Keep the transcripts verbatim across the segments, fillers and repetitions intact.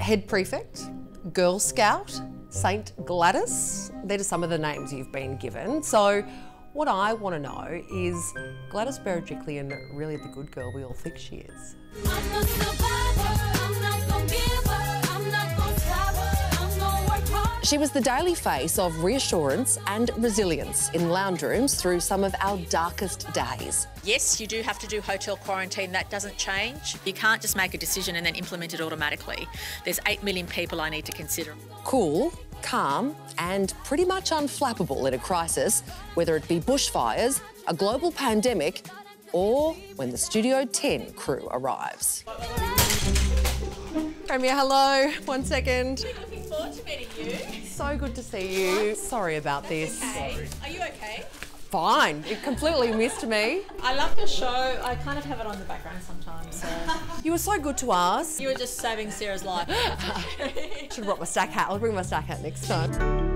Head Prefect, Girl Scout, Saint Gladys. They're just some of the names you've been given. So what I want to know is, Gladys Berejiklian really the good girl we all think she is? I'm not survivor, I'm not gonna give up, I'm not gonna stop, I'm gonna work hard. She was the daily face of reassurance and resilience in lounge rooms through some of our darkest days. Yes, you do have to do hotel quarantine. That doesn't change. You can't just make a decision and then implement it automatically. There's eight million people I need to consider. Cool, calm and pretty much unflappable in a crisis, whether it be bushfires, a global pandemic or when the Studio ten crew arrives. Premier, hello. One second. Looking forward to meeting you. So good to see you. Sorry about this. Okay. Are you okay? Fine. It completely missed me. I love your show. I kind of have it on the background sometimes. So. You were so good to us. You were just saving Sarah's life. Should have brought my stack hat. I'll bring my stack hat next time.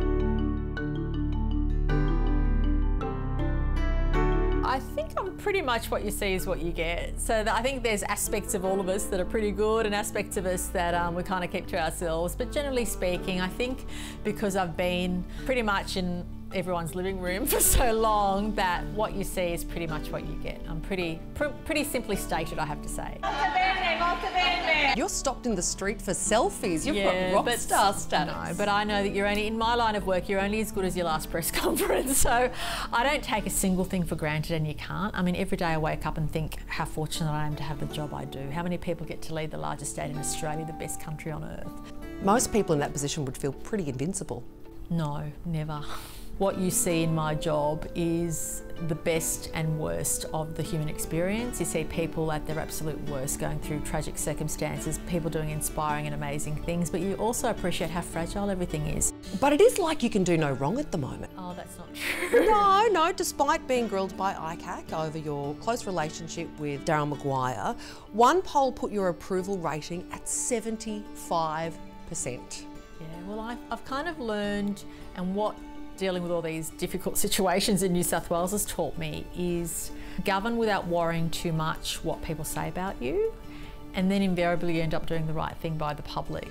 I think I'm pretty much what you see is what you get. So I think there's aspects of all of us that are pretty good and aspects of us that um, we kind of keep to ourselves. But generally speaking, I think because I've been pretty much in everyone's living room for so long that what you see is pretty much what you get. I'm pretty, pr pretty simply stated, I have to say. You're stopped in the street for selfies. You've Yeah, got rock but- star status. No, but I know that you're only, in my line of work, you're only as good as your last press conference. So I don't take a single thing for granted, and you can't. I mean, every day I wake up and think how fortunate I am to have the job I do. How many people get to lead the largest state in Australia, the best country on earth? Most people in that position would feel pretty invincible. No, never. What you see in my job is the best and worst of the human experience. You see people at their absolute worst going through tragic circumstances, people doing inspiring and amazing things, but you also appreciate how fragile everything is. But it is like you can do no wrong at the moment. Oh, that's not true. No, no, despite being grilled by I C A C over your close relationship with Darryl Maguire, one poll put your approval rating at seventy-five percent. Yeah, well, I've, I've kind of learned, and what dealing with all these difficult situations in New South Wales has taught me is govern without worrying too much what people say about you, and then invariably you end up doing the right thing by the public.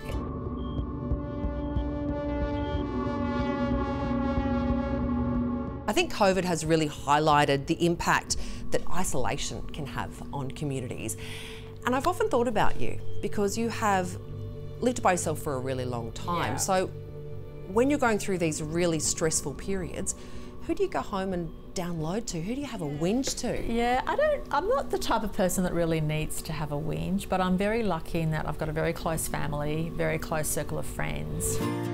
I think COVID has really highlighted the impact that isolation can have on communities. And I've often thought about you because you have lived by yourself for a really long time. Yeah. So when you're going through these really stressful periods, who do you go home and download to? Who do you have a whinge to? Yeah, I don't, I'm not the type of person that really needs to have a whinge, but I'm very lucky in that I've got a very close family, very close circle of friends.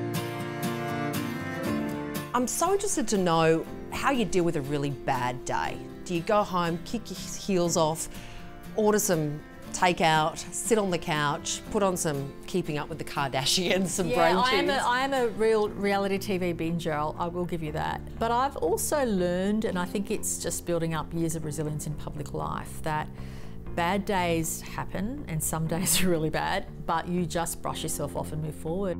I'm so interested to know how you deal with a really bad day. Do you go home, kick your heels off, order some takeout, sit on the couch, put on some Keeping Up with the Kardashians, some Yeah, brain I am, cheese? a, I am a real reality T V binger, I'll, I will give you that. But I've also learned, and I think it's just building up years of resilience in public life, that bad days happen and some days are really bad, but you just brush yourself off and move forward.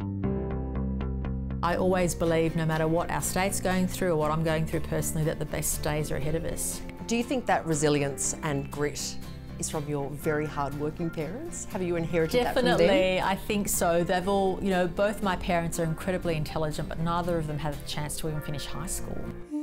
I always believe, no matter what our state's going through or what I'm going through personally, that the best days are ahead of us. Do you think that resilience and grit is from your very hard-working parents? Have you inherited that from them? Definitely, I think so. They've all, you know, both my parents are incredibly intelligent, but neither of them had a chance to even finish high school.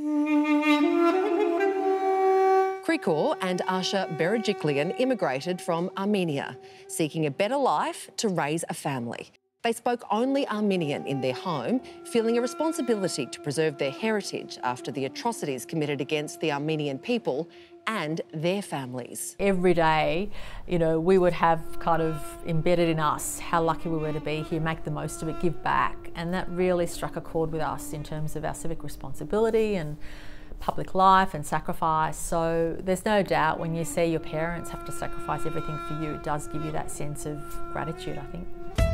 Krikor and Asha Berejiklian immigrated from Armenia, seeking a better life to raise a family. They spoke only Armenian in their home, feeling a responsibility to preserve their heritage after the atrocities committed against the Armenian people and their families. Every day, you know, we would have kind of embedded in us how lucky we were to be here, make the most of it, give back. And that really struck a chord with us in terms of our civic responsibility and public life and sacrifice. So there's no doubt when you see your parents have to sacrifice everything for you, it does give you that sense of gratitude, I think.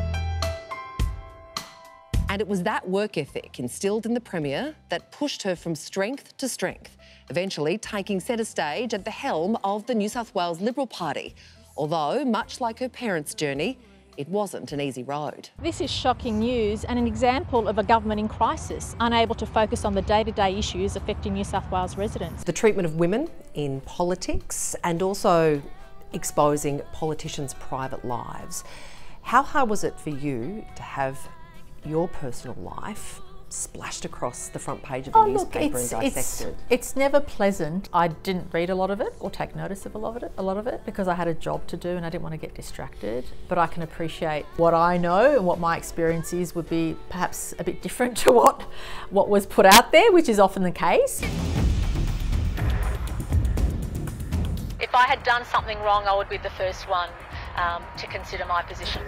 And it was that work ethic instilled in the Premier that pushed her from strength to strength, eventually taking centre stage at the helm of the New South Wales Liberal Party. Although, much like her parents' journey, it wasn't an easy road. This is shocking news and an example of a government in crisis, unable to focus on the day-to-day issues affecting New South Wales residents. The treatment of women in politics and also exposing politicians' private lives. How hard was it for you to have your personal life splashed across the front page of a Oh, newspaper look, it's, and dissected? It's, it's never pleasant. I didn't read a lot of it or take notice of a lot of it, a lot of it because I had a job to do and I didn't want to get distracted. But I can appreciate what I know and what my experience is would be perhaps a bit different to what, what was put out there, which is often the case. If I had done something wrong, I would be the first one um, to consider my position.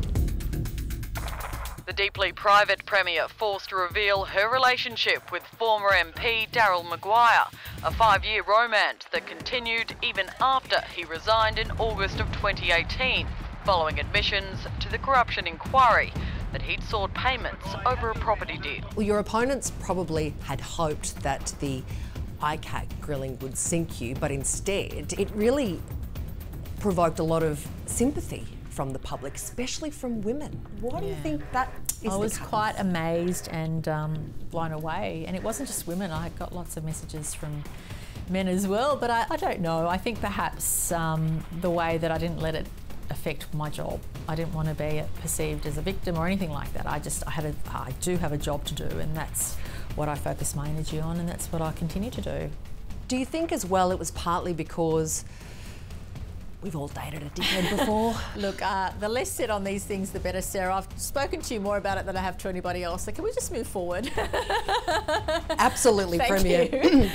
The deeply private Premier forced to reveal her relationship with former M P Daryl Maguire, a five-year romance that continued even after he resigned in August of twenty eighteen, following admissions to the corruption inquiry that he'd sought payments over a property deal. Well, your opponents probably had hoped that the I C A C grilling would sink you, but instead it really provoked a lot of sympathy from the public, especially from women. Why do you Yeah. think that is I the was case? quite amazed and um, blown away. And it wasn't just women, I got lots of messages from men as well, but I, I don't know. I think perhaps um, the way that I didn't let it affect my job. I didn't want to be perceived as a victim or anything like that. I just, I had a, I do have a job to do, and that's what I focus my energy on, and that's what I continue to do. Do you think as well it was partly because we've all dated a dickhead before? Look, uh, the less said on these things, the better, Sarah. I've spoken to you more about it than I have to anybody else, so can we just move forward? Absolutely, Thank Premier. you.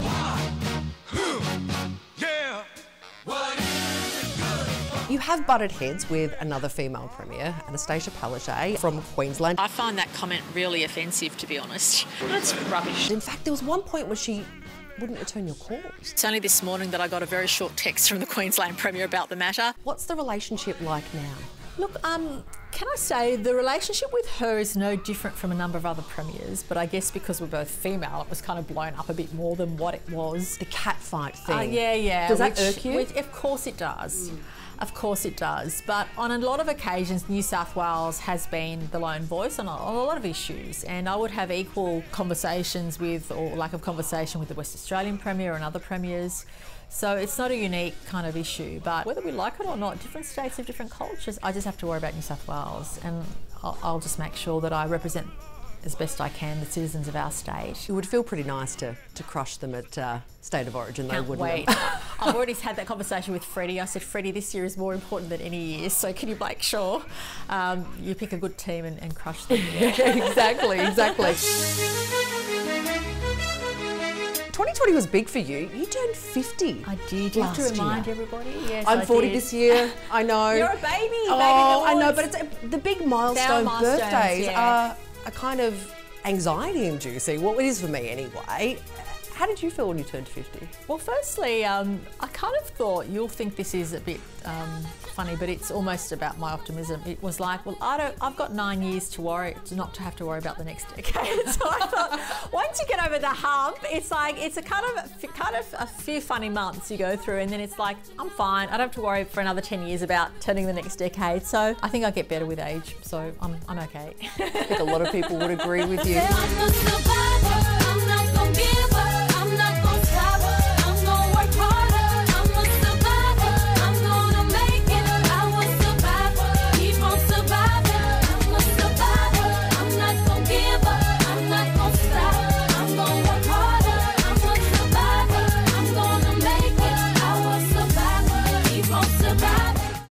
You have butted heads with another female Premier, Anastasia Palaszczuk from Queensland. I find that comment really offensive, to be honest. That's rubbish. In fact, there was one point where she wouldn't return your calls. It's only this morning that I got a very short text from the Queensland Premier about the matter. What's the relationship like now? Look, um, can I say the relationship with her is no different from a number of other premiers, but I guess because we're both female, it was kind of blown up a bit more than what it was. The cat fight thing. Uh, yeah, yeah. Does that which, irk you? Which, of course it does. Mm. Of course it does. But on a lot of occasions, New South Wales has been the lone voice on a, on a lot of issues. And I would have equal conversations with, or lack of conversation with the West Australian Premier and other premiers. So it's not a unique kind of issue. But whether we like it or not, different states have different cultures. I just have to worry about New South Wales. And I'll, I'll just make sure that I represent as best I can the citizens of our state. It would feel pretty nice to, to crush them at uh, State of Origin, though, Can't wouldn't wait. it? I've already had that conversation with Freddie. I said, Freddie, this year is more important than any year, so can you make sure um, you pick a good team and, and crush them? exactly, exactly. twenty twenty was big for you. You turned fifty. I did. You have to last remind year. everybody. Yes, I'm I forty did. this year. I know. You're a baby. Oh, baby I know, boys. but it's a, the big milestone milestones, birthdays yeah. are, are kind of anxiety-inducing. Well, it is for me anyway. How did you feel when you turned fifty? Well, firstly, um, I kind of thought you'll think this is a bit um, funny, but it's almost about my optimism. It was like, well, I don't. I've got nine years to worry, to not to have to worry about the next decade. So I thought, once you get over the hump, it's like it's a kind of kind of a few funny months you go through, and then it's like I'm fine. I don't have to worry for another ten years about turning the next decade. So I think I get better with age. So I'm I'm okay. I think a lot of people would agree with you. I'm a survivor.